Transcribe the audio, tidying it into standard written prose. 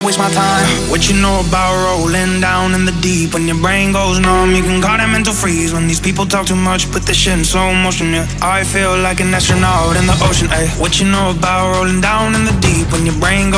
Waste my time. What you know about rolling down in the deep? When your brain goes numb, you can call it mental freeze. When these people talk too much, put this shit in slow motion, yeah. I feel like an astronaut in the ocean, ayy. What you know about rolling down in the deep? When your brain goes